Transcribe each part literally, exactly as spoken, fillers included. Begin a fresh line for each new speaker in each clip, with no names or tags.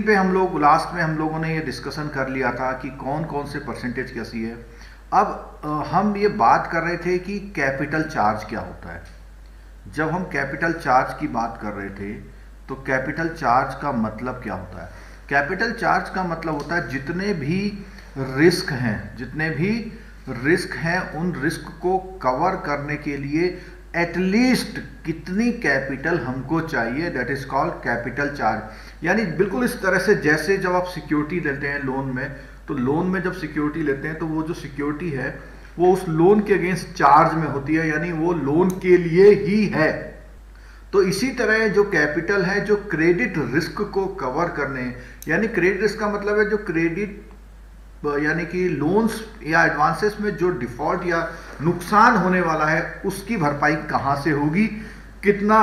पे हम लोग लास्ट में हम लोगों ने ये डिस्कशन कर लिया था कि कौन कौन से परसेंटेज कैसी है। अब अ, हम ये बात कर रहे थे कि कैपिटल चार्ज क्या होता है। जब हम कैपिटल चार्ज की बात कर रहे थे तो कैपिटल चार्ज का मतलब क्या होता है। कैपिटल चार्ज का मतलब होता है जितने भी रिस्क हैं जितने भी रिस्क हैं उन रिस्क को कवर करने के लिए एटलीस्ट कितनी कैपिटल हमको चाहिए, that is called capital charge. यानी बिल्कुल इस तरह से जैसे जब आप सिक्योरिटी लेते हैं लोन में, तो लोन में जब सिक्योरिटी लेते हैं तो वो जो सिक्योरिटी है वो उस लोन के अगेंस्ट चार्ज में होती है, यानी वो लोन के लिए ही है। तो इसी तरह जो कैपिटल है जो क्रेडिट रिस्क को कवर करने, यानी क्रेडिट रिस्क का मतलब है जो क्रेडिट यानी कि लोन्स या एडवांसेस में जो डिफॉल्ट या नुकसान होने वाला है उसकी भरपाई कहां से होगी, कितना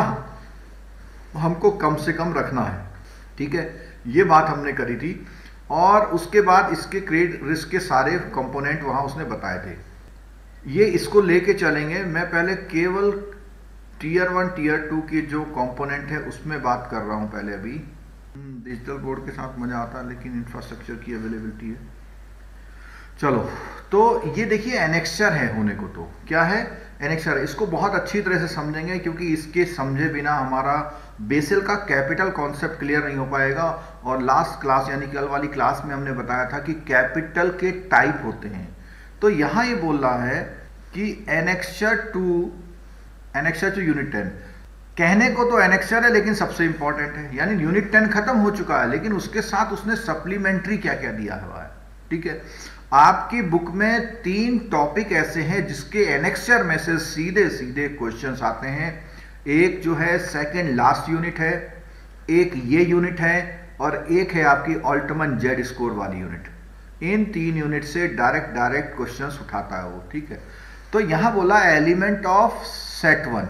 हमको कम से कम रखना है। ठीक है, ये बात हमने करी थी। और उसके बाद इसके क्रेडिट रिस्क के सारे कंपोनेंट वहां उसने बताए थे। ये इसको लेके चलेंगे। मैं पहले केवल टीयर वन टीयर टू के जो कंपोनेंट है उसमें बात कर रहा हूं पहले। अभी डिजिटल बोर्ड के साथ मजा आता है लेकिन इंफ्रास्ट्रक्चर की अवेलेबिलिटी है। चलो, तो ये देखिए एनेक्सचर है होने को, तो क्या है एनेक्सचर। इसको बहुत अच्छी तरह से समझेंगे क्योंकि इसके समझे बिना हमारा बेसिल का कैपिटल कॉन्सेप्ट क्लियर नहीं हो पाएगा। और लास्ट क्लास यानी कल वाली क्लास में हमने बताया था कि कैपिटल के टाइप होते हैं। तो यहां ये बोल रहा है कि annexure two annexure two unit ten. कहने को तो एनेक्सचर है लेकिन सबसे इंपॉर्टेंट है, यानी यूनिट टेन खत्म हो चुका है लेकिन उसके साथ उसने सप्लीमेंट्री क्या क्या दिया हुआ है। ठीक है, आपकी बुक में तीन टॉपिक ऐसे हैं जिसके एनेक्सचर में से सीधे सीधे क्वेश्चंस आते हैं। एक जो है सेकंड लास्ट यूनिट है, एक ये यूनिट है, और एक है आपकी अल्टीमेट जेड स्कोर वाली यूनिट। इन तीन यूनिट से डायरेक्ट डायरेक्ट क्वेश्चंस उठाता है वो। ठीक है, तो यहां बोला एलिमेंट ऑफ सेट वन।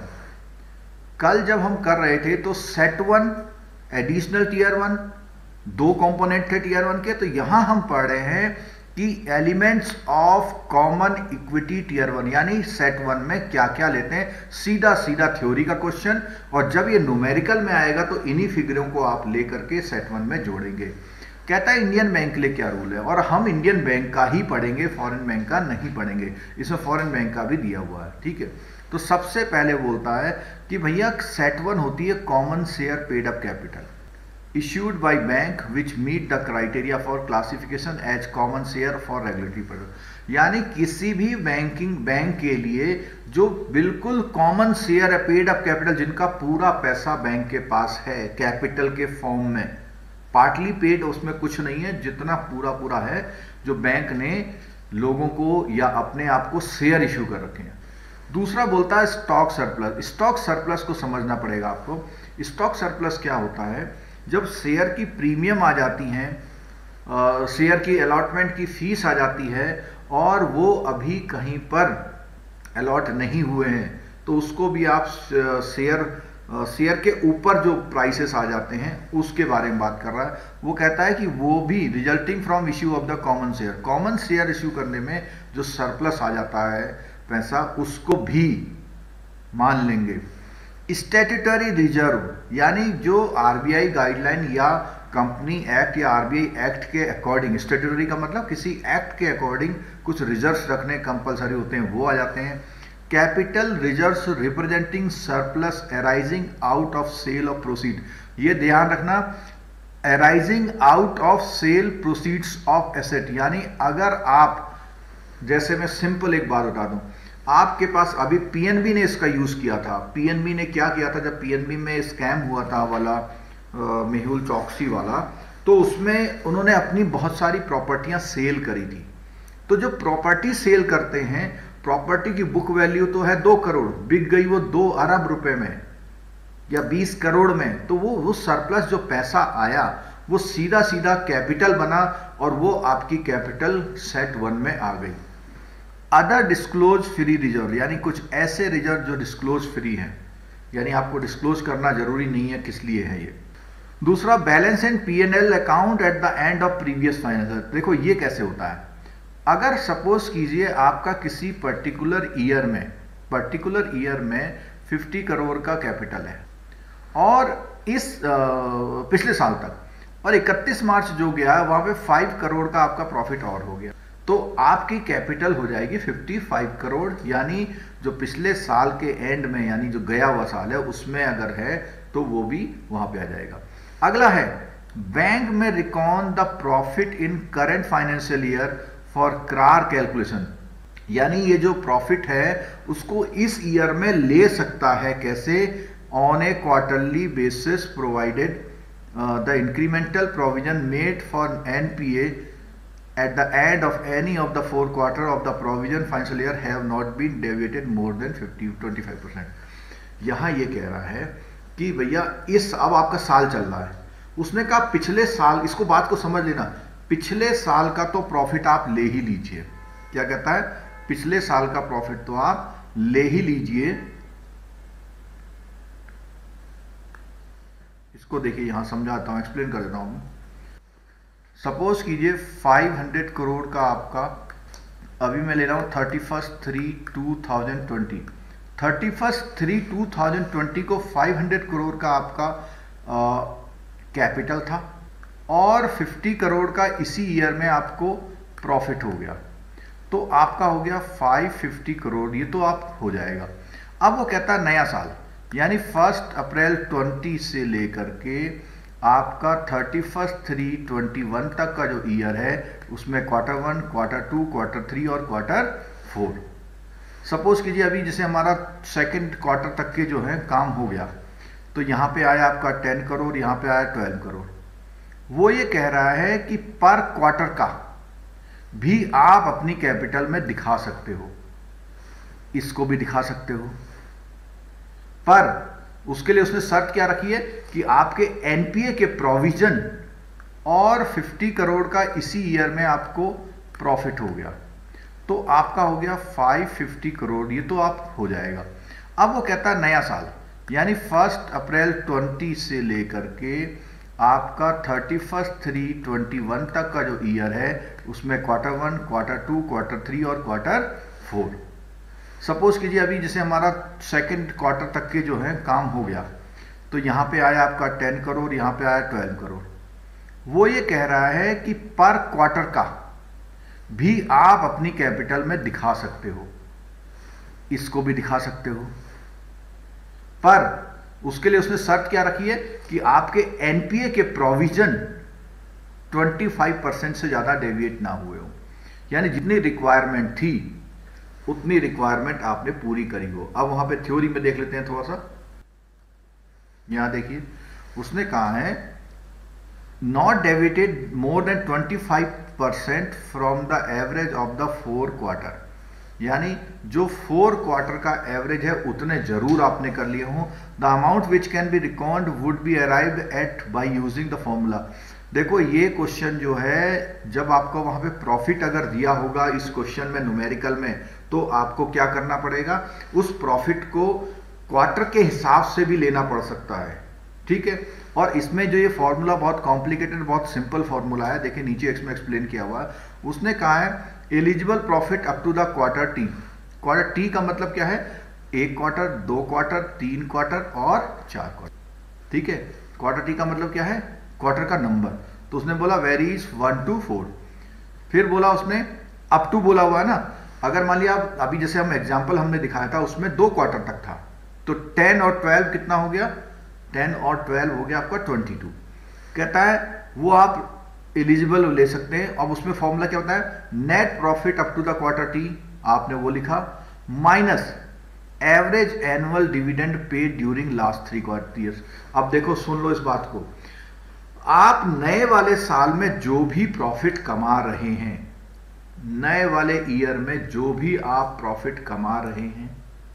कल जब हम कर रहे थे तो set one additional tier one, दो कंपोनेंट थे टीयर वन के। तो यहां हम पढ़ रहे हैं कि elements of common equity tier one, यानी सेट वन में क्या क्या लेते हैं। सीधा सीधा थ्योरी का क्वेश्चन, और जब ये न्यूमेरिकल में आएगा तो इन्हीं फिगरों को आप लेकर के सेट वन में जोड़ेंगे। कहता है इंडियन बैंक के लिए क्या रूल है, और हम इंडियन बैंक का ही पढ़ेंगे, फॉरेन बैंक का नहीं पढ़ेंगे। इसमें फॉरेन बैंक का भी दिया हुआ है। ठीक है, तो सबसे पहले बोलता है कि भैया सेट वन होती है common share paid up capital issued by bank which meet the criteria for classification as common share for regulatory purpose। यानी किसी भी बैंकिंग बैंक के लिए जो बिल्कुल कॉमन शेयर है पेड अप कैपिटल, जिनका पूरा पैसा बैंक के पास है कैपिटल के फॉर्म में, पार्टली पेड उसमें कुछ नहीं है, जितना पूरा पूरा है जो बैंक ने लोगों को या अपने आप को शेयर इश्यू कर रखे हैं। दूसरा बोलता है स्टॉक सरप्लस। स्टॉक सरप्लस को समझना पड़ेगा आपको। स्टॉक सरप्लस क्या होता है, जब शेयर की प्रीमियम आ जाती हैं, शेयर की अलॉटमेंट की फीस आ जाती है और वो अभी कहीं पर अलॉट नहीं हुए हैं, तो उसको भी आप शेयर शेयर के ऊपर जो प्राइसेस आ जाते हैं उसके बारे में बात कर रहा है। वो कहता है कि वो भी resulting from issue of the common share, common share issue करने में जो सरप्लस आ जाता है पैसा, उसको भी मान लेंगे। स्टैट्यूटरी रिजर्व, यानी जो आरबीआई गाइडलाइन या कंपनी एक्ट या आरबीआई एक्ट के अकॉर्डिंग, स्टैट्यूटरी का मतलब किसी एक्ट के अकॉर्डिंग कुछ रिजर्व्स रखने कंपलसरी होते हैं, वो आ जाते हैं। Capital reserves representing surplus arising out of sale of proceed. ये ध्यान रखना, arising out of sale proceeds of asset, यानी अगर आप, जैसे मैं सिंपल एक बात बता दूं, आपके पास अभी पीएनबी ने इसका यूज किया था। पीएनबी ने क्या किया था, जब पीएनबी में स्कैम हुआ था वाला मेहुल चौकसी वाला, तो उसमें उन्होंने अपनी बहुत सारी प्रॉपर्टियां सेल करी थी। तो जो प्रॉपर्टी सेल करते हैं, प्रॉपर्टी की बुक वैल्यू तो है दो करोड़, बिक गई वो दो अरब रुपए में या बीस करोड़ में, तो वो वो सरप्लस जो पैसा आया वो सीधा सीधा कैपिटल बना और वो आपकी कैपिटल सेट वन में आ गई। अदर डिस्क्लोज फ्री रिजर्व, यानी कुछ ऐसे रिजर्व जो डिस्क्लोज फ्री हैं, यानी आपको डिस्क्लोज करना जरूरी नहीं है किस लिए है ये। दूसरा, balance and P N L account at the end of previous financial. देखो ये कैसे होता है, अगर सपोज कीजिए आपका किसी पर्टिकुलर ईयर में पर्टिकुलर ईयर में पचास करोड़ का कैपिटल है और इस आ, पिछले साल तक, और इकतीस मार्च जो गया वहां पे फाइव करोड़ का आपका प्रॉफिट और हो गया, तो आपकी कैपिटल हो जाएगी पचपन करोड़, यानी जो पिछले साल के एंड में यानी जो गया हुआ साल है उसमें अगर है तो वो भी वहां पे आ जाएगा। अगला है बैंक में record the profit in current financial year for CRAR calculation, यानी ये जो प्रॉफिट है उसको इस ईयर में ले सकता है कैसे, on a quarterly basis provided the incremental provision made for NPA at the end of any of the four quarter of the provision financial year have not been deviated more than fifty twenty-five percent। यहाँ ये कह रहा है कि भैया इस अब आपका साल चल रहा है, उसने कहा पिछले साल, इसको बात को समझ लेना, पिछले साल का तो प्रॉफिट आप ले ही लीजिए। क्या कहता है, पिछले साल का प्रॉफिट तो आप ले ही लीजिए। इसको देखिए यहां समझाता हूं, एक्सप्लेन कर देता हूं। सपोज कीजिए पाँच सौ करोड़ का आपका, अभी मैं ले रहा हूँ thirty first three two thousand twenty, thirty first three two thousand twenty को पाँच सौ करोड़ का आपका कैपिटल था और पचास करोड़ का इसी ईयर में आपको प्रॉफिट हो गया, तो आपका हो गया पाँच सौ पचास करोड़, ये तो आप हो जाएगा। अब वो कहता है नया साल, यानी फर्स्ट अप्रैल ट्वेंटी से लेकर के आपका thirty first three twenty one तक का जो ईयर है उसमें quarter one, quarter two, quarter three और क्वार्टर फोर। सपोज कीजिए अभी जैसे हमारा सेकंड क्वार्टर तक के जो है काम हो गया, तो यहाँ पे आया आपका टेन करोड़, यहाँ पे आया ट्वेल्व करोड़। वो ये कह रहा है कि पर क्वार्टर का भी आप अपनी कैपिटल में दिखा सकते हो, इसको भी दिखा सकते हो, पर उसके लिए उसने शर्त क्या रखी है कि आपके एनपीए के प्रोविजन और पचास करोड़ का इसी ईयर में आपको प्रॉफिट हो गया, तो आपका हो गया पाँच सौ पचास करोड़, ये तो आप हो जाएगा। अब वो कहता है नया साल, यानी फर्स्ट अप्रैल ट्वेंटी से लेकर के आपका thirty first three twenty one तक का जो ईयर है उसमें quarter one, quarter two, quarter three और क्वार्टर फोर। सपोज कीजिए अभी जैसे हमारा सेकंड क्वार्टर तक के जो है काम हो गया, तो यहाँ पे आया आपका टेन करोड़, यहाँ पे आया ट्वेल्व करोड़। वो ये कह रहा है कि पर क्वार्टर का भी आप अपनी कैपिटल में दिखा सकते हो, इसको भी दिखा सकते हो, पर उसके लिए उसने शर्त क्या रखी है कि आपके एनपीए के प्रोविजन पच्चीस परसेंट से ज्यादा डेविएट ना हुए हो, यानी जितनी रिक्वायरमेंट थी उतनी रिक्वायरमेंट आपने पूरी करी हो। अब वहां पे थ्योरी में देख लेते हैं थोड़ा सा। यहां देखिए उसने कहा है not deviated more than twenty five percent from the average of the four quarter, यानी जो फोर क्वार्टर का एवरेज है उतने जरूर आपने कर लिए हों। The amount which can be record would be arrived at by using the formula. देखो ये क्वेश्चन जो है, जब आपको वहां पे प्रॉफिट अगर दिया होगा इस क्वेश्चन में न्यूमेरिकल में, तो आपको क्या करना पड़ेगा, उस प्रॉफिट को क्वार्टर के हिसाब से भी लेना पड़ सकता है, ठीक है। और इसमें जो ये फॉर्मूला बहुत कॉम्प्लिकेटेड, बहुत सिंपल फॉर्मूला है, देखिए नीचे इसमें एक्सप्लेन किया हुआ है। उसने कहा है eligible profit up to the quarter T. Quarter T का मतलब क्या है, एक क्वार्टर, दो क्वार्टर, तीन क्वार्टर और चार क्वार्टर, ठीक है। क्वार्टर टी का मतलब क्या है, क्वार्टर का नंबर। तो उसने बोला वेरीज वन टू फोर, फिर बोला उसने अप टू बोला हुआ है ना। अगर मान लिया अभी जैसे हम एग्जाम्पल हमने दिखाया था उसमें दो क्वार्टर तक था, तो टेन और ट्वेल्व कितना हो गया, टेन और ट्वेल्व हो गया आपका ट्वेंटी टू। कहता है वो आप एलिजिबल ले सकते हैं। अब उसमें फॉर्मूला क्या होता है, net profit up to the quarter T, आपने वो लिखा, minus average annual dividend paid during last three quarter years. अब देखो सुन लो इस बात को, आप नए वाले साल में जो भी प्रॉफिट कमा रहे हैं, नए वाले ईयर में जो भी आप प्रॉफिट कमा रहे हैं,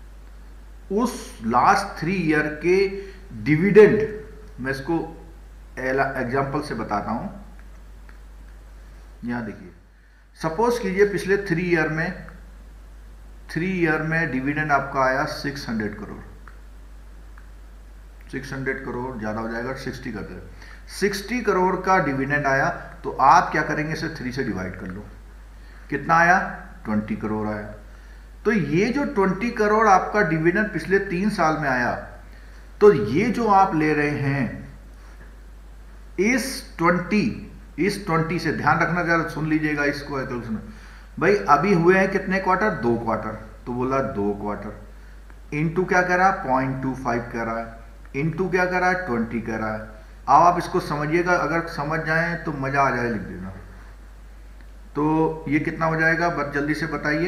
उस लास्ट थ्री ईयर के डिविडेंड, मैं इसको एग्जांपल से बताता हूं। यहां देखिए, सपोज कीजिए पिछले थ्री ईयर में थ्री ईयर में डिविडेंड आपका आया six hundred crore, six hundred crore ज्यादा हो जाएगा, सिक्सटी कर दे, सिक्सटी करोड़ का डिविडेंड आया। तो आप क्या करेंगे, इसे थ्री से डिवाइड कर लो, कितना आया, ट्वेंटी करोड़ आया। तो ये जो ट्वेंटी करोड़ आपका डिविडेंड पिछले तीन साल में आया, तो ये जो आप ले रहे हैं इस ट्वेंटी इस ट्वेंटी से ध्यान रखना, जरा सुन लीजिएगा इसको है तो सुनो भाई। अभी हुए हैं कितने क्वार्टर? दो क्वार्टर, तो बोला दो क्वार्टर इनटू क्या कह रहा है? पॉइंट टू फाइव कह रहा है, इनटू क्या कह रहा है? ट्वेंटी कह रहा है। अब आप इसको समझिएगा, अगर समझ जाए तो मजा आ जाए, लिख देना। तो ये कितना हो जाएगा? बस जल्दी से बताइए।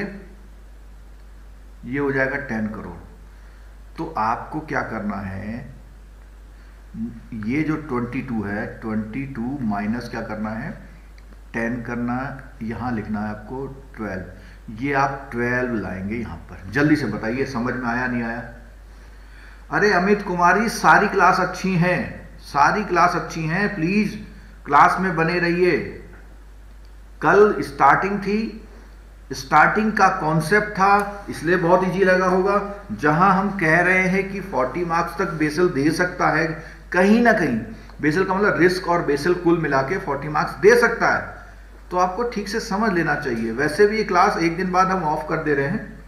ये हो जाएगा टेन करोड़। तो आपको क्या करना है, ये जो ट्वेंटी टू है, ट्वेंटी टू माइनस क्या करना है? टेन करना है, यहां लिखना है आपको ट्वेल्व। ये आप ट्वेल्व लाएंगे यहां पर। जल्दी से बताइए, समझ में आया नहीं आया? अरे अमित कुमारी, सारी क्लास अच्छी हैं, सारी क्लास अच्छी हैं, प्लीज क्लास में बने रहिए। कल स्टार्टिंग थी, स्टार्टिंग का कॉन्सेप्ट था, इसलिए बहुत इजी लगा होगा। जहां हम कह रहे हैं कि चालीस मार्क्स तक बेसल दे सकता है, कहीं ना कहीं बेसल का मतलब रिस्क और बेसल कुल मिला के चालीस मार्क्स दे सकता है, तो आपको ठीक से समझ लेना चाहिए। वैसे भी ये क्लास एक दिन बाद हम ऑफ कर दे रहे हैं।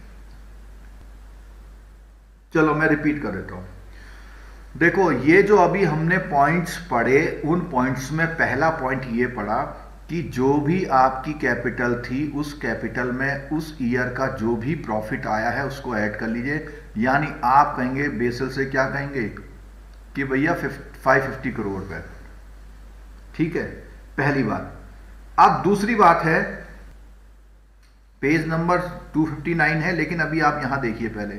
चलो मैं रिपीट कर देता हूं। देखो, ये जो अभी हमने पॉइंट्स पढ़े, उन पॉइंट्स में पहला पॉइंट ये पढ़ा कि जो भी आपकी कैपिटल थी, उस कैपिटल में उस ईयर का जो भी प्रॉफिट आया है उसको ऐड कर लीजिए। यानी आप कहेंगे बेसल से, क्या कहेंगे कि भैया फाइव फिफ्टी करोड़ रुपए। ठीक है, पहली बात। अब दूसरी बात है, page number two fifty nine है, लेकिन अभी आप यहां देखिए पहले।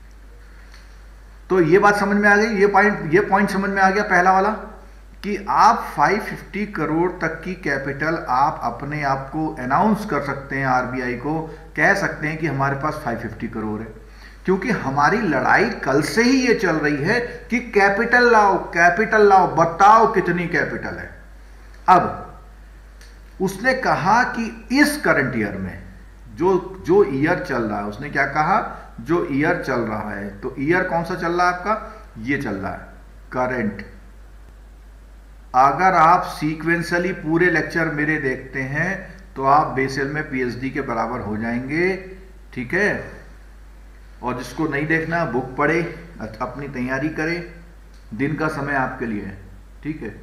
तो ये बात समझ में आ गई, ये पॉइंट ये पॉइंट समझ में आ गया पहला वाला, कि आप पाँच सौ पचास करोड़ तक की कैपिटल आप अपने आप को अनाउंस कर सकते हैं, आरबीआई को कह सकते हैं कि हमारे पास पाँच सौ पचास करोड़ है। क्योंकि हमारी लड़ाई कल से ही ये चल रही है कि कैपिटल लाओ, कैपिटल लाओ, बताओ कितनी कैपिटल है। अब उसने कहा कि इस करंट ईयर में जो जो ईयर चल रहा है, उसने क्या कहा? जो ईयर चल रहा है। तो ईयर कौन सा चल रहा है आपका? ये चल रहा है करंट। अगर आप सीक्वेंशियली पूरे लेक्चर मेरे देखते हैं तो आप बेसल में पीएचडी के बराबर हो जाएंगे। ठीक है, और जिसको नहीं देखना बुक पढ़े, अपनी तैयारी करे, दिन का समय आपके लिए है। ठीक है,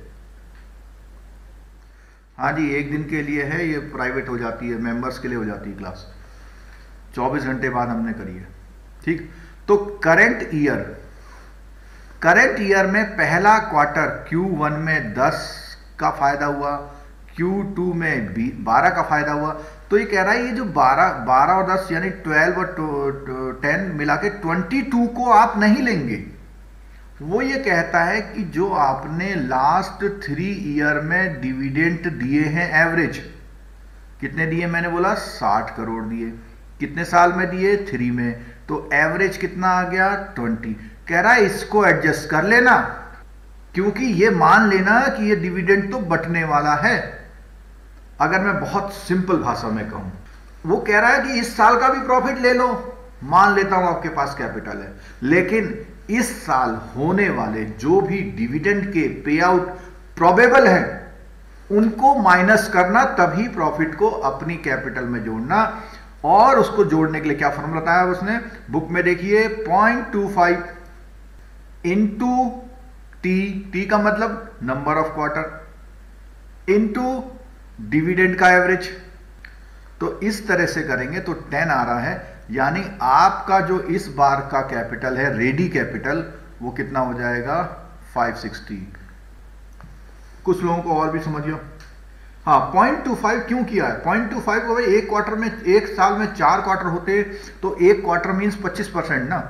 हाँ जी, एक दिन के लिए है, ये प्राइवेट हो जाती है, मेंबर्स के लिए हो जाती है क्लास, चौबीस घंटे बाद हमने करी है। ठीक, तो करंट ईयर, करंट ईयर में पहला क्वार्टर क्यू वन में दस का फायदा हुआ, क्यू टू में बारह का फायदा हुआ। तो ये कह रहा है ये जो बारह बारह और दस यानी ट्वेल्व और टेन मिला के ट्वेंटी टू को आप नहीं लेंगे। वो ये कहता है कि जो आपने लास्ट थ्री ईयर में डिविडेंड दिए हैं, एवरेज कितने दिए? मैंने बोला साठ करोड़ दिए। कितने साल में दिए? थ्री में। तो एवरेज कितना आ गया? ट्वेंटी। कह रहा है इसको एडजस्ट कर लेना, क्योंकि ये मान लेना कि ये डिविडेंड तो बटने वाला है। अगर मैं बहुत सिंपल भाषा में कहूं, वो कह रहा है कि इस साल का भी प्रॉफिट ले लो, मान लेता हूं आपके पास कैपिटल है, लेकिन इस साल होने वाले जो भी डिविडेंड के पे आउट प्रोबेबल है उनको माइनस करना, तभी प्रॉफिट को अपनी कैपिटल में जोड़ना। और उसको जोड़ने के लिए क्या फॉर्मूला बताया उसने, बुक में देखिए, point two five into T, T का मतलब number of quarter, into dividend का एवरेज। तो इस तरह से करेंगे तो टेन आ रहा है, यानी आपका जो इस बार का कैपिटल है, रेडी कैपिटल, वो कितना हो जाएगा? Five sixty. कुछ लोगों को और भी समझिए। हाँ, पॉइंट टू फाइव क्यों किया है? पॉइंट टू फाइव को भाई एक क्वार्टर में, एक साल में चार क्वार्टर होते तो एक क्वार्टर मीन्स पच्चीस परसेंट ना।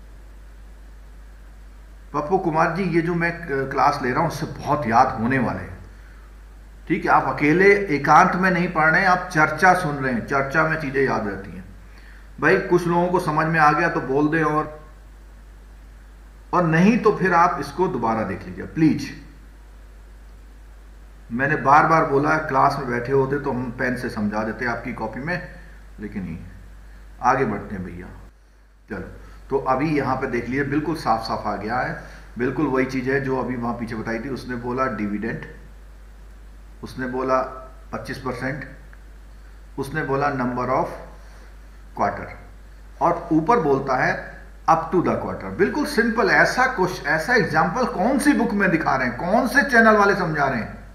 पप्पू कुमार जी, ये जो मैं क्लास ले रहा हूं उससे बहुत याद होने वाले हैं। ठीक है, आप अकेले एकांत में नहीं पढ़ रहे हैं, आप चर्चा सुन रहे हैं, चर्चा में चीजें याद रहती हैं। भाई कुछ लोगों को समझ में आ गया तो बोल दें, और और नहीं तो फिर आप इसको दोबारा देख लीजिए प्लीज। मैंने बार बार बोला, क्लास में बैठे होते तो हम पेन से समझा देते आपकी कॉपी में, लेकिन नहीं। आगे बढ़ते हैं भैया। चलो, तो अभी यहां पे देख लीजिए, बिल्कुल साफ साफ आ गया है, बिल्कुल वही चीज है जो अभी वहां पीछे बताई थी। उसने बोला डिविडेंड, उसने बोला पच्चीस परसेंट, उसने बोला नंबर ऑफ क्वार्टर, और ऊपर बोलता है अप टू द क्वार्टर। बिल्कुल सिंपल। ऐसा क्वेश्चन, ऐसा एग्जांपल कौन सी बुक में दिखा रहे हैं, कौन से चैनल वाले समझा रहे हैं?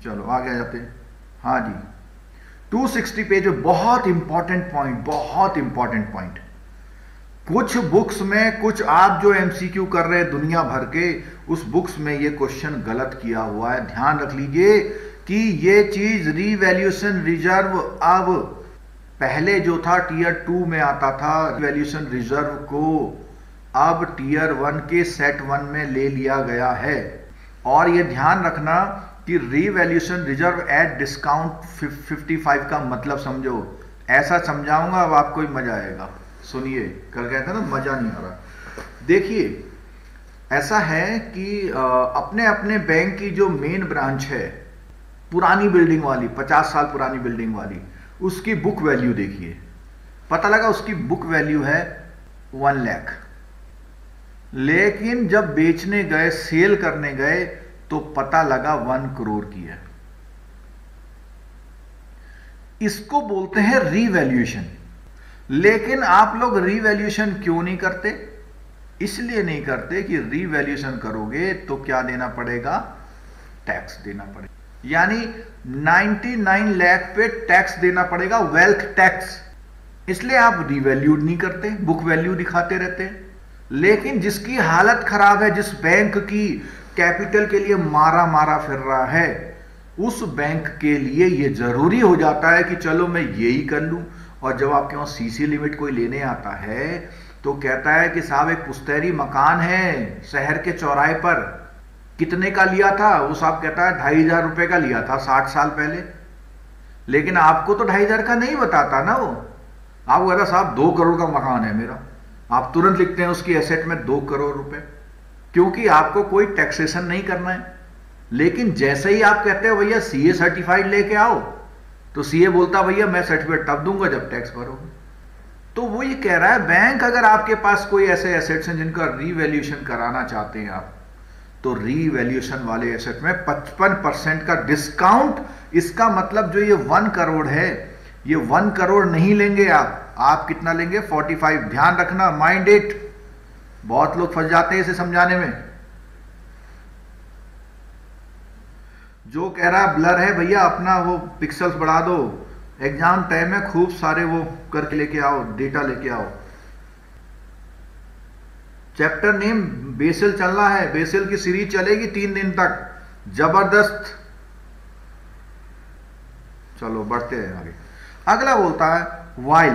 चलो आगे जाते हैं। हाँ जी, टू सिक्सटी पेज में बहुत इंपॉर्टेंट पॉइंट, बहुत इंपॉर्टेंट पॉइंट। कुछ बुक्स में, कुछ आप जो एमसीक्यू कर रहे हैं दुनिया भर के, उस बुक्स में ये क्वेश्चन गलत किया हुआ है। ध्यान रख लीजिए कि ये चीज रीवैल्यूएशन रिजर्व अब पहले जो था टीयर टू में आता था, रीवैल्यूएशन रिजर्व को अब टीयर वन के सेट वन में ले लिया गया है। और ये ध्यान रखना कि revaluation reserve at discount fifty five का मतलब समझो। ऐसा समझाऊंगा अब आपको ही मजा आएगा। सुनिए, कल कहते हैं ना मजा नहीं आ रहा। देखिए, ऐसा है कि अपने अपने बैंक की जो मेन ब्रांच है, पुरानी बिल्डिंग वाली, पचास साल पुरानी बिल्डिंग वाली, उसकी बुक वैल्यू देखिए। पता लगा उसकी बुक वैल्यू है वन लाख, लेकिन जब बेचने गए, सेल करने गए, तो पता लगा वन करोड़ की है। इसको बोलते हैं रीवैल्यूएशन। लेकिन आप लोग रीवैल्यूएशन क्यों नहीं करते? इसलिए नहीं करते कि रीवैल्यूएशन करोगे तो क्या देना पड़ेगा? टैक्स देना पड़ेगा। यानी निन्यानवे लाख पे टैक्स देना पड़ेगा, वेल्थ टैक्स। इसलिए आप रीवैल्यू नहीं करते, बुक वैल्यू दिखाते रहते। लेकिन जिसकी हालत खराब है, जिस बैंक की कैपिटल के लिए मारा मारा फिर रहा है, उस बैंक के लिए यह जरूरी हो जाता है कि चलो मैं यही कर लूं। और जब आपके वहां सीसी लिमिट कोई लेने आता है तो कहता है कि साहब एक पुश्तैनी मकान है शहर के चौराहे पर, कितने का लिया था? वो साहब कहता है ढाई हजार रुपए का लिया था साठ साल पहले। लेकिन आपको तो ढाई हजार का नहीं बताता ना वो, आपको कहता साहब दो करोड़ का मकान है मेरा। आप तुरंत लिखते हैं उसकी एसेट में दो करोड़ रुपए, क्योंकि आपको कोई टैक्सेशन नहीं करना है। लेकिन जैसे ही आप कहते हो भैया सीए सर्टिफाइड लेके आओ, तो सीए बोलता भैया मैं सर्टिफिकेट तब दूंगा जब टैक्स भरोगे। तो वो ये कह रहा है बैंक अगर आपके पास कोई ऐसे एसेट्स हैं जिनका रीवैल्यूएशन कराना चाहते हैं आप, तो रीवैल्यूएशन वाले एसेट में पचपन परसेंट का डिस्काउंट। इसका मतलब जो ये वन करोड़ है, ये वन करोड़ नहीं लेंगे आप। आप कितना लेंगे? पैंतालीस। ध्यान रखना, माइंड इट। बहुत लोग फंस जाते हैं इसे समझाने में। जो कह रहा है ब्लर है भैया, अपना वो पिक्सल्स बढ़ा दो, एग्जाम टाइम में खूब सारे वो करके लेके आओ, डेटा लेके आओ। चैप्टर नेम बेसिल चल रहा है, बेसिल की सीरीज चलेगी तीन दिन तक, जबरदस्त। चलो बढ़ते हैं आगे। अगला बोलता है वाइल।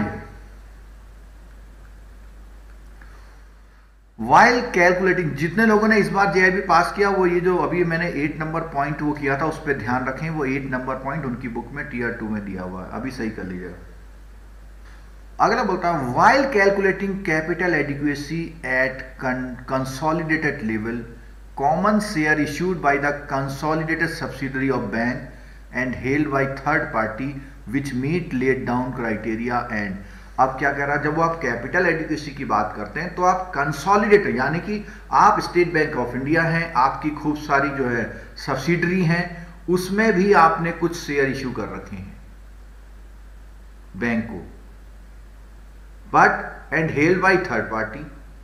While calculating. जितने लोगों ने इस बार जेआईबी पास किया, वो ये जो अभी मैंने एट नंबर पॉइंट वो किया था उस पर ध्यान रखें। वो एट नंबर पॉइंट उनकी बुक में टीयर टू में दिया हुआ है, अभी सही कर लीजिएगा। अगला बोलता हूं while calculating capital adequacy at consolidated level, common share issued by the consolidated subsidiary of bank and held by third party which meet laid down criteria and. अब क्या कह रहा है, जब वो आप कैपिटल एडिक्वेसी की बात करते हैं तो आप कंसोलिडेटेड, यानी कि आप स्टेट बैंक ऑफ इंडिया हैं, आपकी खूब सारी जो है सब्सिडरी हैं, उसमें भी आपने कुछ शेयर इश्यू कर रखे हैं बैंक को, but and held by third party,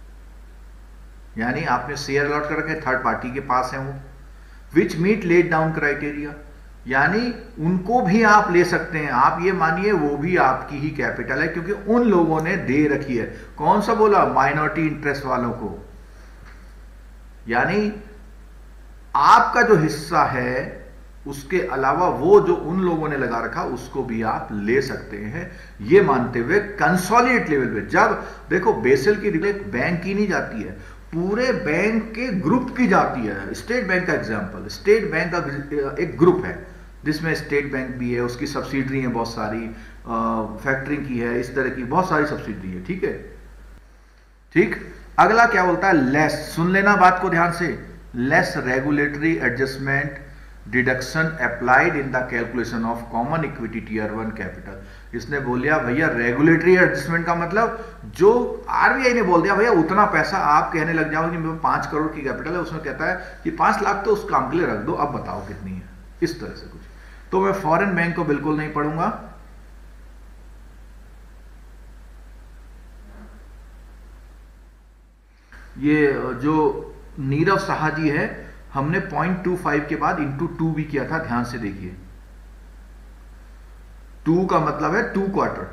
यानी आपने शेयर अलॉट कर रखे थर्ड पार्टी के पास है वो, which meet laid down criteria, यानी उनको भी आप ले सकते हैं। आप ये मानिए वो भी आपकी ही कैपिटल है, क्योंकि उन लोगों ने दे रखी है। कौन सा बोला? माइनॉरिटी इंटरेस्ट वालों को। यानी आपका जो हिस्सा है उसके अलावा वो जो उन लोगों ने लगा रखा उसको भी आप ले सकते हैं, ये मानते हुए कंसोलिडेट लेवल पे। जब देखो बेसिल की रिलेट बैंक की नहीं जाती है, पूरे बैंक के ग्रुप की जाती है। स्टेट बैंक का एग्जांपल, स्टेट बैंक का एक ग्रुप है जिसमें स्टेट बैंक भी है, उसकी सब्सिडरी है बहुत सारी, फैक्टरिंग की है, इस तरह की बहुत सारी सब्सिडरी है। ठीक है, ठीक। अगला क्या बोलता है? लेस। सुन लेना बात को ध्यान से। Less regulatory adjustment deduction applied in the calculation of common equity tier one capital. इसने बोल दिया भैया रेगुलेटरी एडजस्टमेंट का मतलब, जो आरबीआई ने बोल दिया भैया उतना पैसा आप कहने लग जाओ कि मेरे पांच करोड़ की कैपिटल है, उसमें कहता है कि पांच लाख तो उस काम के लिए रख दो, अब बताओ कितनी है, इस तरह से कुछ। तो मैं फॉरेन बैंक को बिल्कुल नहीं पढ़ूंगा, ये जो नीरव साहा जी है, हमने पॉइंट टू फाइव के बाद इंटू टू भी किया था, ध्यान से देखिए। टू का मतलब है टू क्वार्टर।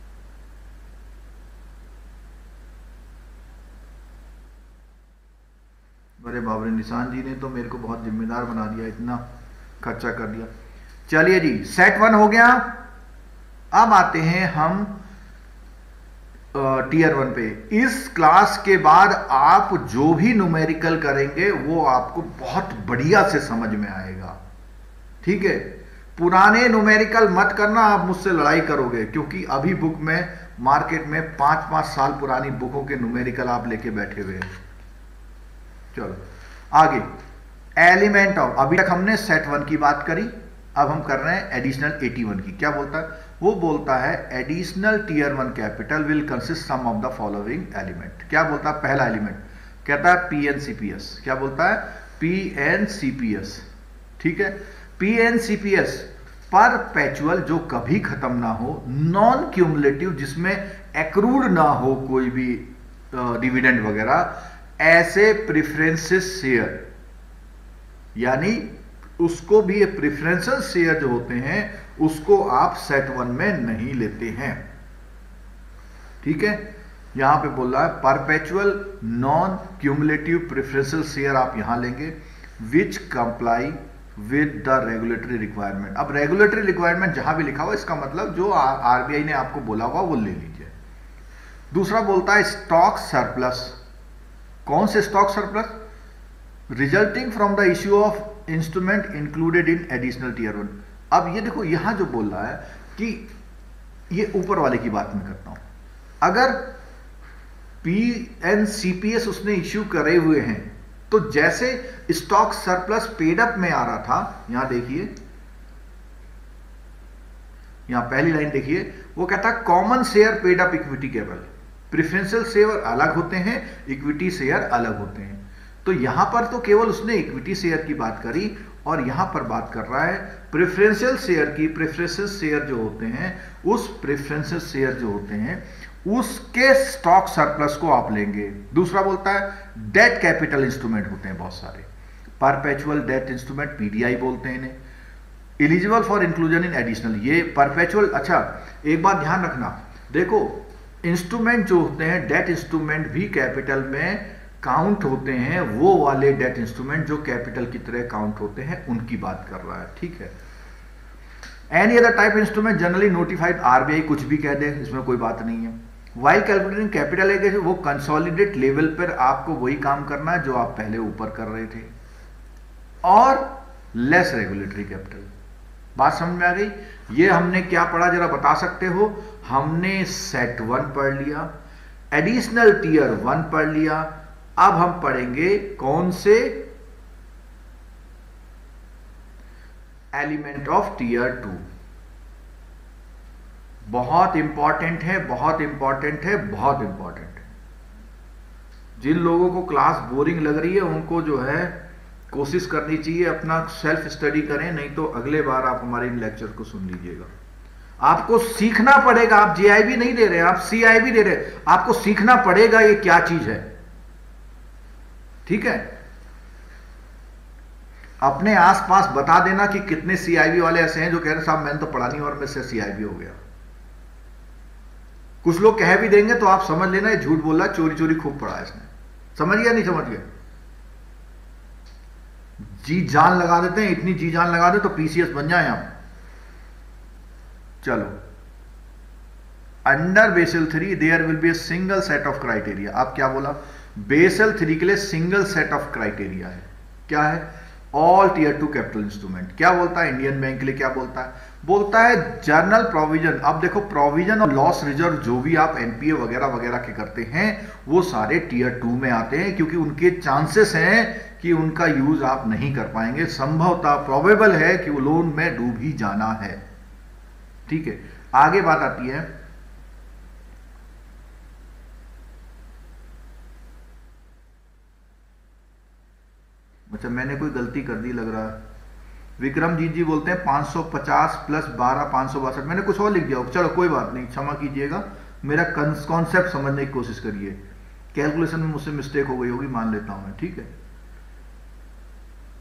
अरे बाबरे, निशान जी ने तो मेरे को बहुत जिम्मेदार बना दिया, इतना खर्चा कर दिया। चलिए जी, सेट वन हो गया। अब आते हैं हम टीयर वन पे। इस क्लास के बाद आप जो भी न्यूमेरिकल करेंगे वो आपको बहुत बढ़िया से समझ में आएगा, ठीक है। पुराने न्यूमेरिकल मत करना, आप मुझसे लड़ाई करोगे, क्योंकि अभी बुक में मार्केट में पांच पांच साल पुरानी बुकों के न्यूमेरिकल आप लेके बैठे हुए हैं। चलो आगे, एलिमेंट ऑफ, अभी तक हमने सेट वन की बात करी, अब हम कर रहे हैं एडिशनल एटी वन की। क्या बोलता है वो? बोलता है additional tier one capital will consist some of the following element. क्या बोलता है? पहला एलिमेंट कहता है P N C P S. क्या बोलता है? P N C P S, ठीक है। P N C P S perpetual, जो कभी खत्म ना हो, नॉन क्यूमुलेटिव, जिसमें एक्रूड ना हो कोई भी डिविडेंड वगैरह, ऐसे प्रेफरेंसेस शेयर, यानी उसको भी प्रेफरेंशियल शेयर जो होते हैं उसको आप सेट वन में नहीं लेते हैं, ठीक है। यहां पे बोल रहा है perpetual non cumulative preferential share आप यहां लेंगे, which comply with the regulatory requirement. अब रेगुलेटरी रिक्वायरमेंट जहां भी लिखा हुआ, इसका मतलब जो आरबीआई ने आपको बोला हुआ वो ले लीजिए। दूसरा बोलता है स्टॉक सरप्लस। कौन से stock surplus? Resulting from the issue of instrument included in additional tier one. अब ये देखो, यहां जो बोल रहा है कि ये ऊपर वाले की बात मैं करता हूं, अगर P N C P S उसने इश्यू करे हुए हैं, तो जैसे स्टॉक सरप्लस पेड अप में आ रहा था, यहां देखिए, यहां पहली लाइन देखिए, वो कहता है common share paid up equity केवल, प्रेफरेंशियल शेयर अलग होते हैं, इक्विटी शेयर अलग होते हैं। तो यहां पर तो केवल उसने इक्विटी शेयर की बात करी, और यहां पर बात कर रहा है प्रेफरेंशियल शेयर की। प्रेफरेंशियल शेयर जो होते हैं, उस प्रेफरेंशियल शेयर जो होते हैं उसके स्टॉक सरप्लस को आप लेंगे। दूसरा बोलता है डेट कैपिटल इंस्ट्रूमेंट होते हैं बहुत सारे, परपेचुअल डेट इंस्ट्रूमेंट, पीडीआई बोलते हैं इन्हें, eligible for inclusion in additional, ये परपेचुअल। अच्छा, एक बात ध्यान रखना, देखो इंस्ट्रूमेंट जो होते हैं, डेट इंस्ट्रूमेंट भी कैपिटल में काउंट होते हैं, वो वाले डेट इंस्ट्रूमेंट जो कैपिटल की तरह काउंट होते हैं, उनकी बात कर रहा है, ठीक है। Any other type instrument generally notified, RBI कुछ भी कह दे, इसमें कोई बात नहीं है। वाइल कैलकुलेटिंग कैपिटल है, वो कंसोलिडेट लेवल पर आपको वही काम करना है जो आप पहले ऊपर कर रहे थे, और लेस रेगुलेटरी कैपिटल। बात समझ में आ गई? ये हमने क्या पढ़ा, जरा बता सकते हो? हमने सेट वन पढ़ लिया, एडिशनल टीयर वन पढ़ लिया, अब हम पढ़ेंगे कौन से? Element of tier two. बहुत इंपॉर्टेंट है, बहुत इंपॉर्टेंट है, बहुत इंपॉर्टेंट है। जिन लोगों को क्लास बोरिंग लग रही है उनको जो है कोशिश करनी चाहिए अपना सेल्फ स्टडी करें, नहीं तो अगले बार आप हमारे इन लेक्चर को सुन लीजिएगा। आपको सीखना पड़ेगा, आप जीआईबी नहीं दे रहे, आप सीआईबी दे रहे, आपको सीखना पड़ेगा ये क्या चीज है, ठीक है। अपने आसपास बता देना कि कितने सीआईबी वाले ऐसे हैं जो कह रहे साहब मैंने तो पढ़ा नहीं और मेरे से सीआईबी हो गया। कुछ लोग कह भी देंगे तो आप समझ लेना ये झूठ बोला, चोरी चोरी खूब पढ़ा है इसने। समझ गया नहीं समझ गया? जी जान लगा देते हैं, इतनी जी जान लगा दे तो पीसीएस बन जाए आप। चलो, under Basel three there will be a single set of criteria. आप क्या बोला? बेसल थ्री के लिए सिंगल सेट ऑफ क्राइटेरिया है। क्या है? All tier two capital instrument. क्या बोलता है? इंडियन बैंक के लिए क्या बोलता है? बोलता है जर्नल प्रोविजन। अब देखो, प्रोविजन और लॉस रिजर्व जो भी आप एनपीए वगैरह वगैरह के करते हैं वो सारे टीयर टू में आते हैं, क्योंकि उनके चांसेस हैं कि उनका यूज आप नहीं कर पाएंगे, संभवतः प्रोबेबल है कि वो लोन में डूब ही जाना है, ठीक है। आगे बात आती है अच्छा मैंने कोई गलती कर दी लग रहा है। विक्रमजीत जी बोलते हैं पाँच सौ पचास प्लस बारह पाँच सौ बासठ, मैंने कुछ और लिख दिया। चलो कोई बात नहीं, क्षमा कीजिएगा, मेरा कॉन्सेप्ट समझने की कोशिश करिए। कैलकुलेशन में मुझसे मिस्टेक हो गई होगी, मान लेता हूं मैं, ठीक है।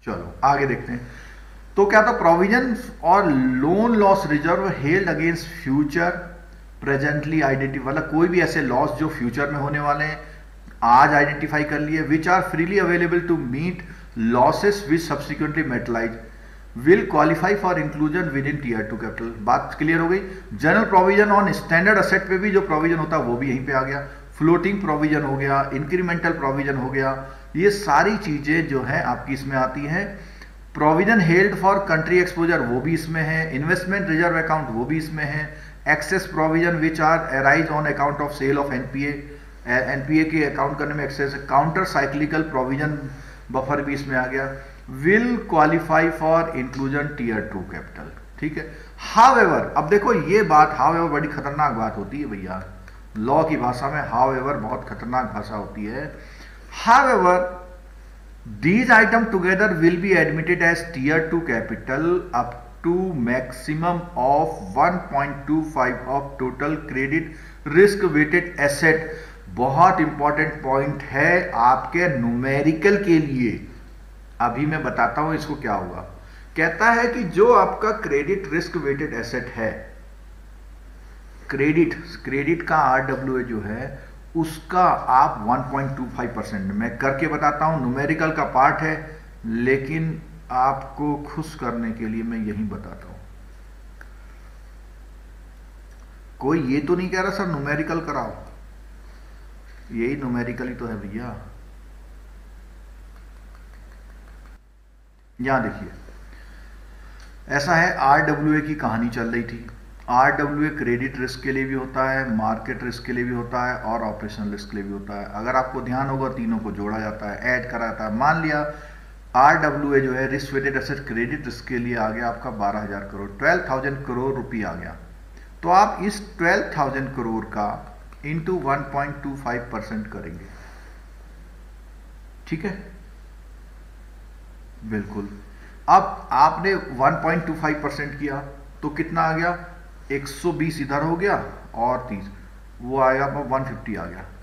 चलो आगे देखते हैं। तो क्या था, प्रोविजन और loan loss reserve held against future presently identify, मतलब कोई भी ऐसे लॉस जो फ्यूचर में होने वाले हैं आज आइडेंटिफाई कर लिए, which are freely available to meet losses which subsequently materialise will qualify for inclusion within tier two capital. बात क्लियर हो गई। General provision on standard asset पे भी जो प्रोविजन होता है वो भी यहीं पे आ गया, फ्लोटिंग प्रोविजन हो गया, इंक्रीमेंटल प्रोविजन हो गया, ये सारी चीजें जो है आपकी इसमें आती हैं। Provision held for country exposure वो भी इसमें है, इन्वेस्टमेंट रिजर्व अकाउंट वो भी इसमें है, excess provision which are arise on account of sale of NPA, NPA के अकाउंट करने में excess, counter cyclical provision buffer भी इसमें आ गया, will qualify for inclusion tier two capital. ठीक है। हाउएवर, अब देखो ये बात हाउएवर बड़ी खतरनाक बात होती है भैया, लॉ की भाषा में हाउएवर बहुत खतरनाक भाषा होती है। However these item together will be admitted as tier two capital up to maximum of one point two five of total credit risk weighted asset। बहुत इंपॉर्टेंट पॉइंट है आपके न्यूमेरिकल के लिए, अभी मैं बताता हूं इसको क्या होगा। कहता है कि जो आपका क्रेडिट रिस्क वेटेड एसेट है, क्रेडिट क्रेडिट का आरडब्ल्यूए जो है उसका आप one point two five percent, मैं करके बताता हूं, न्यूमेरिकल का पार्ट है लेकिन आपको खुश करने के लिए मैं यही बताता हूं। कोई ये तो नहीं कह रहा सर न्यूमेरिकल कराओ, यही न्यूमेरिकल ही तो है भैया। यहां देखिए ऐसा है, आरडब्ल्यूए की कहानी चल रही थी। आरडब्ल्यूए क्रेडिट रिस्क के लिए भी होता है, मार्केट रिस्क के लिए भी होता है और ऑपरेशनल रिस्क के लिए भी होता है। अगर आपको ध्यान होगा तीनों को जोड़ा जाता है, ऐड करा जाता है। मान लिया आरडब्ल्यूए जो है risk weighted asset credit risk के लिए आ गया आपका बारह हजार करोड़, ट्वेल्व थाउजेंड करोड़ रुपये आ गया। तो आप इस ट्वेल्व थाउजेंड करोड़ का into one point two five percent करेंगे। ठीक है, बिल्कुल। अब आपने one point two five percent किया तो कितना आ गया, एक सौ बीस इधर हो गया और तीस वो आया, एक सौ पचास आ गया।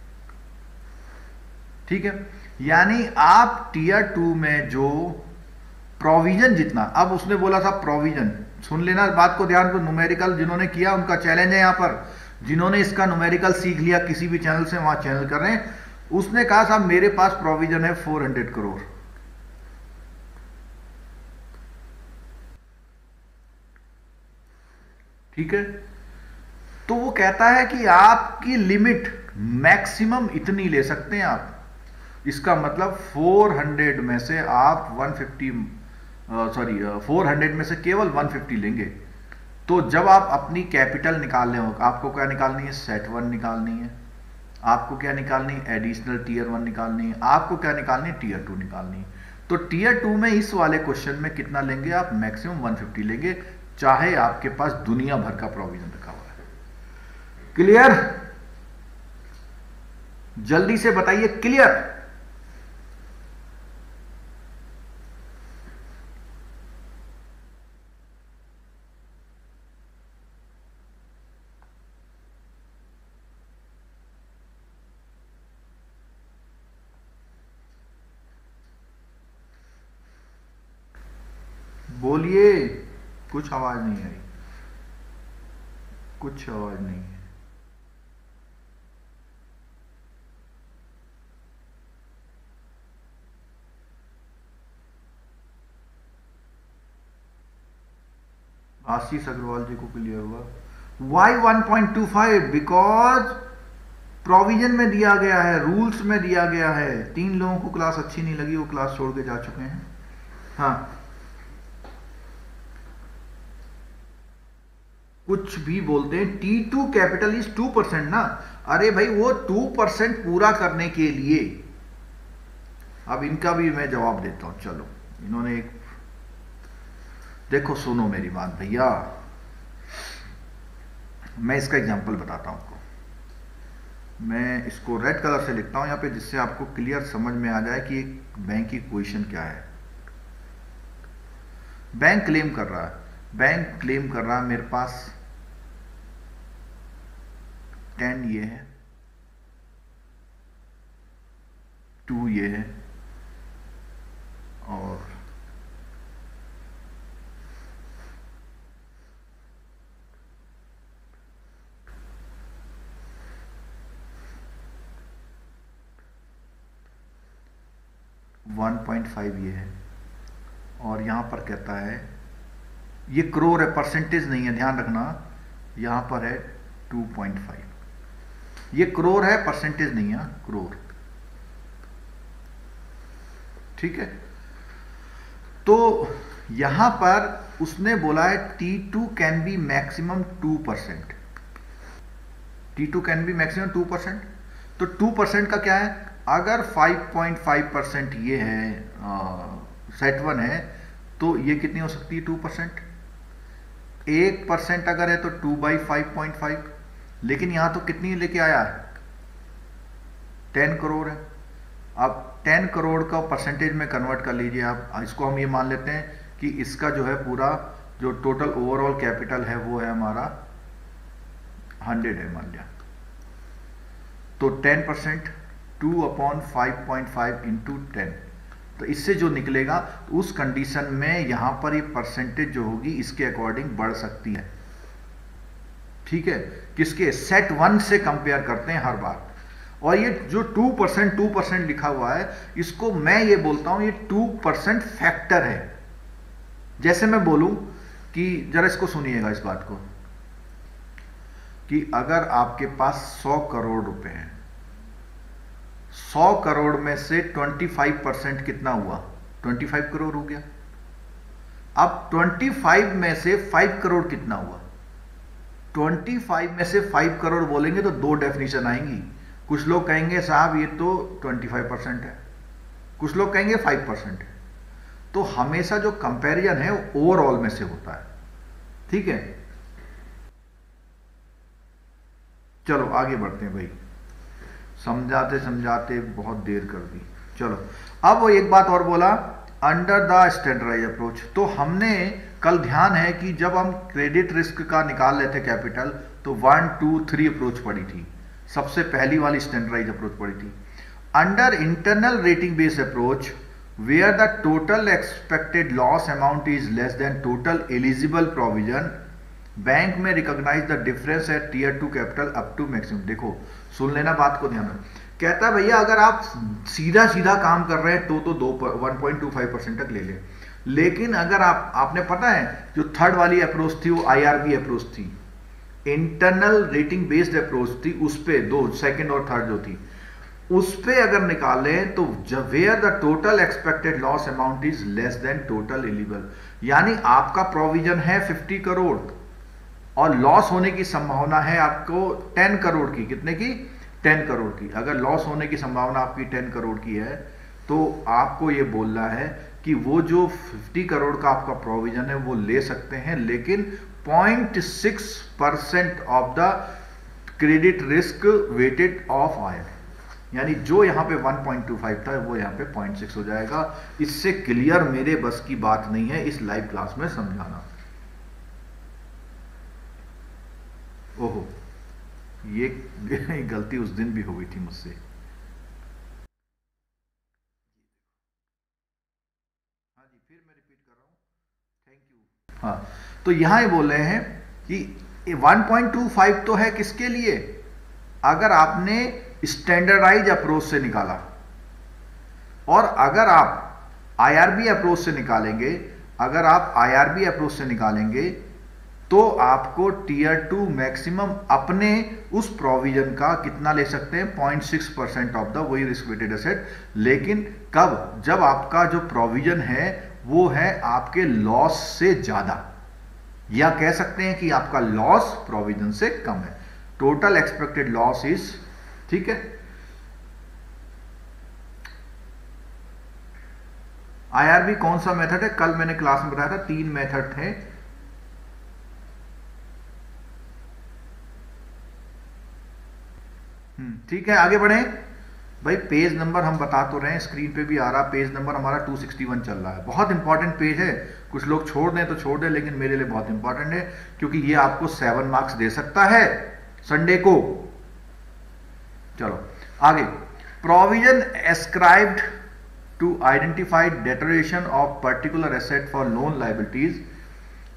ठीक है, यानी आप टीयर टू में जो प्रोविजन जितना, अब उसने बोला था प्रोविजन, सुन लेना बात को ध्यान को, न्यूमेरिकल जिन्होंने किया उनका चैलेंज है यहां पर, जिन्होंने इसका न्यूमेरिकल सीख लिया किसी भी चैनल से, वहां चैनल कर रहे हैं, उसने कहा साहब मेरे पास प्रोविजन है फोर हंड्रेड करोड़। ठीक है, तो वो कहता है कि आपकी लिमिट मैक्सिमम इतनी ले सकते हैं आप। इसका मतलब चार सौ में से आप एक सौ पचास सॉरी चार सौ में से केवल एक सौ पचास लेंगे। तो जब आप अपनी कैपिटल निकाल रहे हो, आपको क्या निकालनी है, सेट वन निकालनी है, आपको क्या निकालनी है, एडिशनल टीयर वन निकालनी है, आपको क्या निकालनी है, टीयर टू निकालनी है। तो टीयर टू में इस वाले क्वेश्चन में कितना लेंगे आप, मैक्सिमम एक सौ पचास लेंगे, चाहे आपके पास दुनिया भर का प्रोविजन रखा हुआ है। क्लियर, जल्दी से बताइए क्लियर। बोलिए, कुछ आवाज नहीं आई, कुछ आवाज नहीं है। आशीष अग्रवाल जी को क्लियर हुआ। Why one point two five, because provision में दिया गया है, रूल्स में दिया गया है। तीन लोगों को क्लास अच्छी नहीं लगी, वो क्लास छोड़ के जा चुके हैं। हाँ, कुछ भी बोलते हैं, T two capital is two percent ना। अरे भाई वो टू परसेंट पूरा करने के लिए, अब इनका भी मैं जवाब देता हूं। चलो, इन्होंने एक, देखो सुनो मेरी बात भैया, मैं इसका एग्जांपल बताता हूं आपको। मैं इसको रेड कलर से लिखता हूं यहां पे, जिससे आपको क्लियर समझ में आ जाए कि एक बैंक की क्वेश्चन क्या है। बैंक क्लेम कर रहा है, बैंक क्लेम कर रहा है मेरे पास टेन ये है, टू ये है और वन पॉइंट फाइव ये है, और यहां पर कहता है ये करोड़ है, परसेंटेज नहीं है, ध्यान रखना, यहां पर है टू पॉइंट फाइव, ये करोड़ है, परसेंटेज नहीं है, करोड़। ठीक है, तो यहां पर उसने बोला है T two can be maximum two percent, T two can be maximum two percent. तो टू परसेंट का क्या है, अगर फाइव पॉइंट फाइव परसेंट ये है सेट वन है, तो ये कितनी हो सकती है, टू परसेंट। एक परसेंट अगर है तो two by five point five, लेकिन यहां तो कितनी लेके आया है, टेन करोड़ है। अब टेन करोड़ का परसेंटेज में कन्वर्ट कर लीजिए आप, इसको हम ये मान लेते हैं कि इसका जो है पूरा जो टोटल ओवरऑल कैपिटल है वो है हमारा हंड्रेड है मान लिया, तो ten percent two upon five point five into ten, तो इससे जो निकलेगा तो उस कंडीशन में यहां पर ये परसेंटेज जो होगी इसके अकॉर्डिंग बढ़ सकती है। ठीक है, किसके, सेट वन से कंपेयर करते हैं हर बार। और ये जो टू परसेंट टू परसेंट लिखा हुआ है, इसको मैं ये बोलता हूं ये टू परसेंट फैक्टर है। जैसे मैं बोलूं कि जरा इसको सुनिएगा इस बात को, कि अगर आपके पास सौ करोड़ रुपए हैं, सौ करोड़ में से पच्चीस परसेंट कितना हुआ, पच्चीस करोड़ हो गया। अब पच्चीस में से पाँच करोड़ कितना हुआ, पच्चीस में से पाँच करोड़ बोलेंगे तो दो डेफिनेशन आएंगी। कुछ लोग कहेंगे साहब ये तो पच्चीस परसेंट है, कुछ लोग कहेंगे पाँच परसेंट है। तो हमेशा जो कंपैरिजन है वो ओवरऑल में से होता है। ठीक है, चलो आगे बढ़ते हैं भाई, समझाते समझाते बहुत देर कर दी। चलो अब वो एक बात और बोला, अंडर द स्टैंडर्डाइज अप्रोच। तो हमने कल ध्यान है कि जब हम क्रेडिट रिस्क का निकाल लेते कैपिटल, तो वन टू थ्री अप्रोच पड़ी थी, सबसे पहली वाली स्टैंडर्डाइज अप्रोच पड़ी थी। Under internal rating based approach where the total expected loss amount is less than total eligible provision, bank में recognise the difference at tier two capital up to maximum. देखो सुन लेना बात को ध्यान में, कहता है भैया अगर आप सीधा सीधा काम कर रहे हैं तो तो दो one point two five percent तक ले लें, लेकिन अगर आप आपने पता है जो थर्ड वाली अप्रोच थी वो आईआरबी अप्रोच थी, इंटरनल रेटिंग बेस्ड अप्रोच थी, उस पे दो सेकंड और थर्ड जो थी उस पे अगर निकालें तो where the total expected loss amount is less than total eligible, यानी आपका प्रोविजन है पचास करोड़ और लॉस होने की संभावना है आपको दस करोड़ की, कितने की, दस करोड़ की। अगर लॉस होने की संभावना आपकी दस करोड़ की है तो आपको ये बोलना है कि वो जो पचास करोड़ का आपका प्रोविजन है वो ले सकते हैं, लेकिन zero point six percent of the credit risk weighted of आयर, यानी जो यहां पे वन पॉइंट टू फाइव था वो यहां पे ज़ीरो पॉइंट सिक्स हो जाएगा। इससे क्लियर मेरे बस की बात नहीं है इस लाइव क्लास में समझाना। ओहो, ये गलती उस दिन भी हो गई थी मुझसे। हाँ जी, फिर मैं रिपीट कर रहा हूं, थैंक यू। हाँ, तो यहां ये बोल रहे हैं कि वन पॉइंट टू फाइव तो है किसके लिए, अगर आपने स्टैंडर्डाइज अप्रोच से निकाला, और अगर आप आईआरबी अप्रोच से निकालेंगे, अगर आप आईआरबी अप्रोच से निकालेंगे तो आपको टीयर टू मैक्सिमम अपने उस प्रोविजन का कितना ले सकते हैं, zero point six percent of the वही रिस्क वेटेड एसेट। लेकिन कब, जब आपका जो प्रोविजन है वो है आपके लॉस से ज्यादा, या कह सकते हैं कि आपका लॉस प्रोविजन से कम है, टोटल एक्सपेक्टेड लॉस इज, ठीक है। आईआरबी कौन सा मेथड है, कल मैंने क्लास में बताया था तीन मेथड थे। ठीक है, आगे बढ़े भाई। पेज नंबर हम बता तो रहे हैं, स्क्रीन पे भी आ रहा, पेज नंबर हमारा टू सिक्सटी वन चल रहा है। बहुत इंपॉर्टेंट पेज है, कुछ लोग छोड़ दें तो छोड़ दें, लेकिन मेरे लिए बहुत इंपॉर्टेंट है क्योंकि ये आपको सेवन मार्क्स दे सकता है संडे को। चलो आगे, provision ascribed to identified deterioration of particular asset for loan liabilities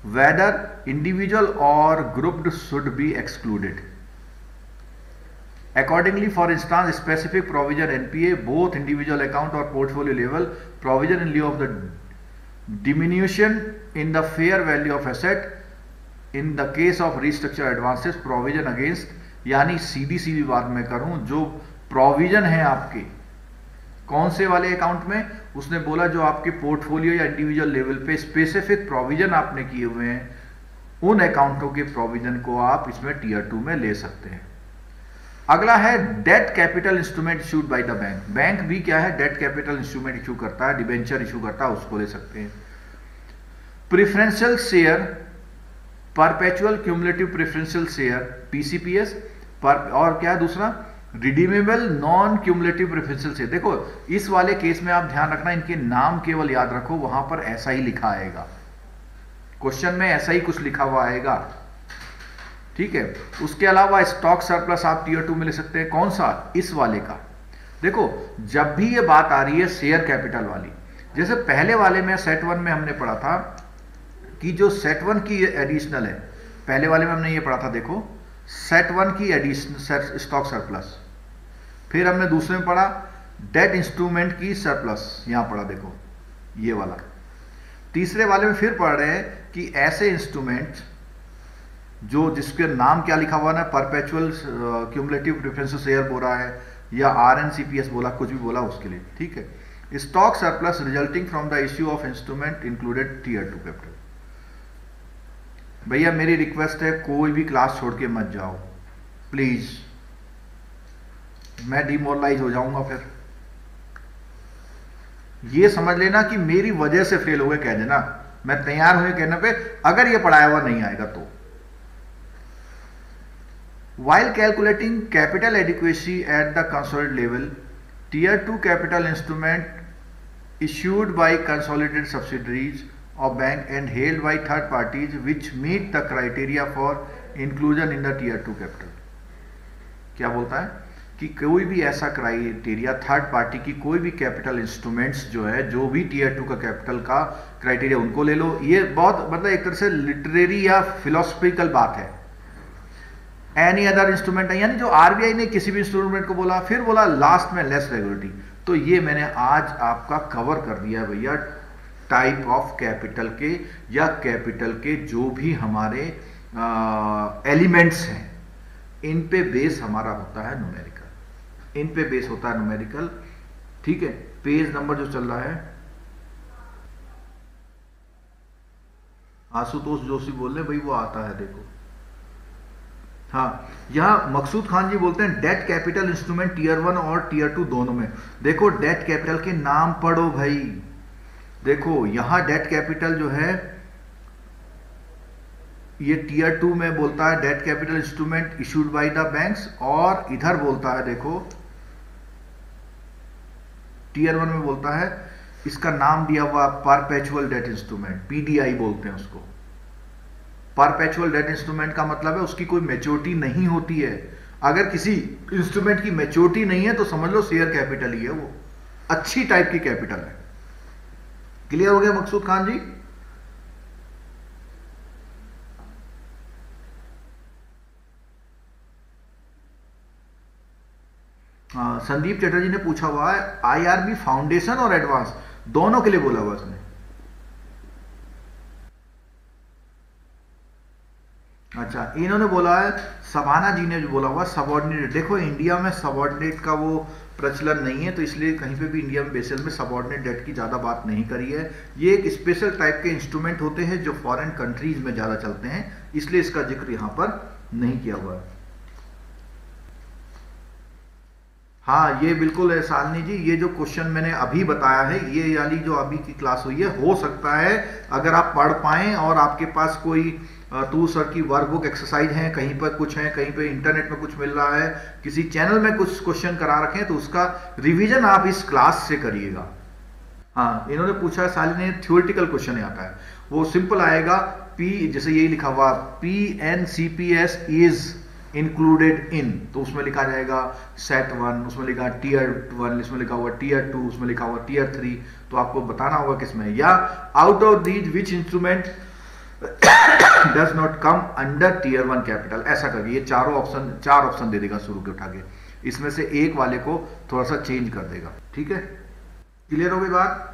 whether individual और grouped should be excluded. Accordingly, for instance, specific provision N P A, both individual account or portfolio level, provision in lieu of the diminution in the fair value of asset in the case of restructure advances, provision against, यानी सीधी सीधी बात मैं करूं, जो provision है आपके कौन से वाले अकाउंट में, उसने बोला जो आपके पोर्टफोलियो या इंडिविजुअल लेवल पे स्पेसिफिक प्रोविजन आपने किए हुए हैं, उन अकाउंटों के प्रोविजन को आप इसमें टीयर टू में ले सकते हैं। अगला है debt capital instrument issued by the bank. Bank भी क्या है, डेट कैपिटल इंस्ट्रूमेंट इशू करता है, डिबेंचर इशू करता है, उसको ले सकते हैं। Preferential share, perpetual cumulative preferential share, PCPS, पर और क्या दूसरा, redeemable non cumulative preferential share. देखो इस वाले केस में आप ध्यान रखना, इनके नाम केवल याद रखो, वहां पर ऐसा ही लिखा आएगा, क्वेश्चन में ऐसा ही कुछ लिखा हुआ आएगा, ठीक है। उसके अलावा स्टॉक सरप्लस आप टीयर टू में ले सकते हैं, कौन सा, इस वाले का। देखो जब भी ये बात आ रही है शेयर कैपिटल वाली, जैसे पहले वाले में सेट वन में हमने पढ़ा था कि जो सेट वन की एडिशनल है, पहले वाले में हमने ये पढ़ा था, देखो सेट वन की एडिशनल स्टॉक सरप्लस, फिर हमने दूसरे में पढ़ा डेट इंस्ट्रूमेंट की सरप्लस, यहां पढ़ा देखो ये वाला। तीसरे वाले में फिर पढ़ रहे हैं कि ऐसे इंस्ट्रूमेंट जो जिसके नाम क्या लिखा हुआ ना, परपेचुअल क्यूमुलेटिव प्रेफरेंशियल शेयर बोला है या आरएनसीपीएस बोला, कुछ भी बोला उसके लिए, ठीक है। Stock surplus resulting from the issue of instrument included tier two capital. भैया मेरी रिक्वेस्ट है, कोई भी क्लास छोड़ के मत जाओ प्लीज, मैं डिमोरलाइज हो जाऊंगा। फिर ये समझ लेना कि मेरी वजह से फेल हो गए कह देना, मैं तैयार हुए कहने पे, अगर ये पढ़ाया हुआ नहीं आएगा तो। While calculating capital adequacy at the consolidated level, Tier two capital instrument issued by consolidated subsidiaries of bank and held by third parties which meet the criteria for inclusion in the Tier two capital. क्या बोलता है कि कोई भी ऐसा criteria, third party की कोई भी कैपिटल इंस्ट्रूमेंट्स जो है, जो भी टीयर टू का कैपिटल का क्राइटेरिया, उनको ले लो। ये बहुत मतलब एक तरह से लिटरेरी या फिलोसफिकल बात है। एनी अदर इंस्ट्रूमेंट है, यानी जो आरबीआई ने किसी भी इंस्ट्रूमेंट को बोला, फिर बोला लास्ट में लेस रेगुलेटरी, तो ये मैंने आज आपका कवर कर दिया है भैया, टाइप ऑफ कैपिटल के या कैपिटल के जो भी हमारे एलिमेंट्स हैं, इन पे बेस हमारा होता है न्यूमेरिकल, इन पे बेस होता है न्यूमेरिकल, ठीक है। पेज नंबर जो चल रहा है, आशुतोष जोशी बोल रहे भाई वो आता है, देखो हाँ, यहां मकसूद खान जी बोलते हैं debt capital instrument tier one और टीयर टू दोनों में। देखो डेट कैपिटल के नाम पढ़ो भाई, देखो यहां डेट कैपिटल जो है ये टीयर टू में बोलता है debt capital instrument issued by the banks, और इधर बोलता है देखो टीयर वन में बोलता है, इसका नाम दिया हुआ परपेचुअल डेट इंस्ट्रूमेंट, पीडीआई बोलते हैं उसको। परपेचुअल डेट इंस्ट्रूमेंट का मतलब है उसकी कोई मैच्योरिटी नहीं होती है। अगर किसी इंस्ट्रूमेंट की मैच्योरिटी नहीं है तो समझ लो शेयर कैपिटल ही है, वो अच्छी टाइप की कैपिटल है। क्लियर हो गया मकसूद खान जी? हाँ, संदीप चटर्जी ने पूछा हुआ है आईआरबी फाउंडेशन और एडवांस दोनों के लिए बोला हुआ उसने। अच्छा, इन्होंने बोला है, सबाना जी ने जो बोला हुआ सबऑर्डिनेट। देखो इंडिया में सबऑर्डिनेट का वो प्रचलन नहीं है, तो इसलिए कहीं पे भी इंडिया में बेसिस में सबऑर्डिनेट डेट की ज़्यादा बात नहीं करी है। ये एक स्पेशल टाइप के इंस्ट्रूमेंट होते हैं जो फॉरेन कंट्रीज में ज़्यादा चलते हैं, इसलिए इसका जिक्र यहाँ पर नहीं किया हुआ है। हाँ, ये बिल्कुल है शालिनी जी, ये जो क्वेश्चन मैंने अभी बताया है, ये वाली जो अभी की क्लास हुई है, हो सकता है अगर आप पढ़ पाएं और आपके पास कोई टू सर की वर्कबुक एक्सरसाइज है, कहीं पर कुछ है, कहीं पे इंटरनेट में कुछ मिल रहा है, किसी चैनल में कुछ क्वेश्चन करा रखे हैं, तो उसका रिवीजन आप इस क्लास से करिएगा। हाँ, इन्होंने पूछा है शालिनी, थ्योरेटिकल क्वेश्चन आता है, वो सिंपल आएगा, पी जैसे यही लिखा हुआ P N C P S is included in, तो उसमें लिखा जाएगा सेट वन, उसमें लिखा टीयर वन, इसमें लिखा हुआ टीयर टू, उसमें लिखा हुआ टीयर थ्री, तो आपको बताना होगा किसमें। या out of these which instrument does not come under tier one capital, ऐसा करके ये चारों ऑप्शन चार ऑप्शन दे देगा शुरू के उठा के। इसमें से एक वाले को थोड़ा सा चेंज कर देगा। ठीक है, क्लियर हो गई बात?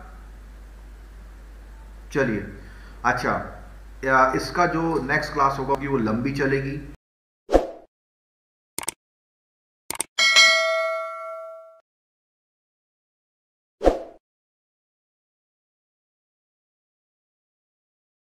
चलिए, अच्छा, इसका जो नेक्स्ट क्लास होगा वो लंबी चलेगी।